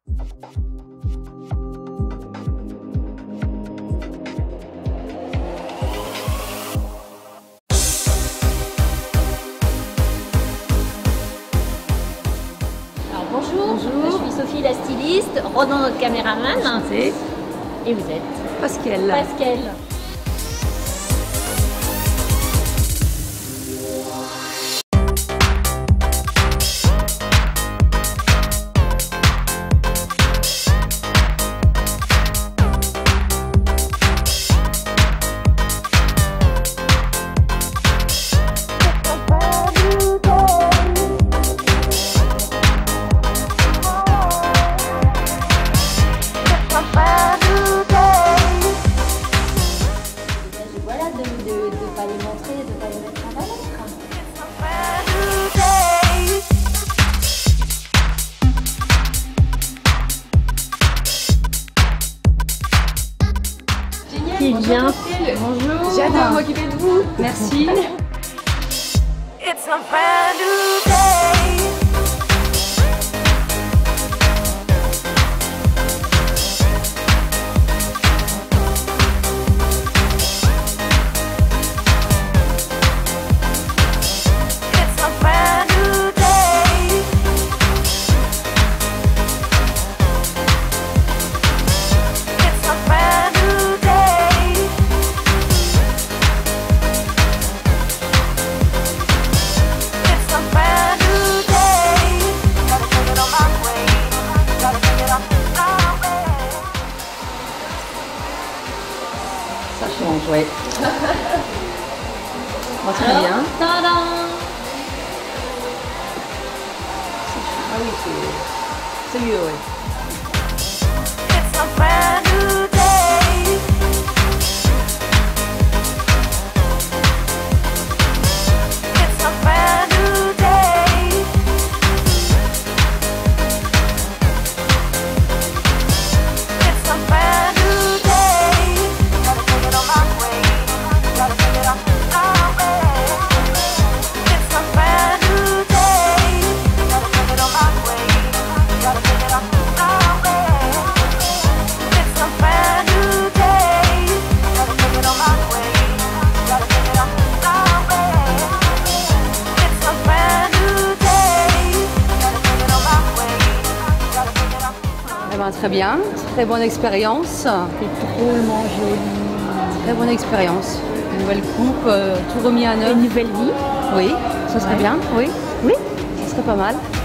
Bonjour, je suis Sophie la styliste, Ronan notre caméraman. Enchantée. Et vous êtes Pascal. Pascal. Voilà, de ne pas les montrer, de ne pas les mettre en valeur. Qui vient. Bonjour. J'adore m'occuper de vous. Merci. It's a brand new day. It's a brand new day. It's a brand new day. It's a brand new day. Gotta take it on my way. Gotta take it on my way. Ça change, ouais. Oh, très bien. Tadam! Ah oui, c'est mieux, ouais. It's a brand new day. It's a brand new day. It's a brand new day. Gotta take it on my way. Gotta take it on my way. It's a brand new day. Gotta take it on my way. Gotta take it on my way. It's a brand new day. Gotta take it on my way. Gotta take it on my way. It's a brand new day. Gotta take it on my way. Gotta take it on my way. Eh ben, très bien. Très bonne expérience. C'est drôlement joli. Très bonne expérience. Une nouvelle coupe, tout remis à neuf. Une nouvelle vie. Oui, ça serait Ouais. bien. Oui, Oui. ça serait pas mal.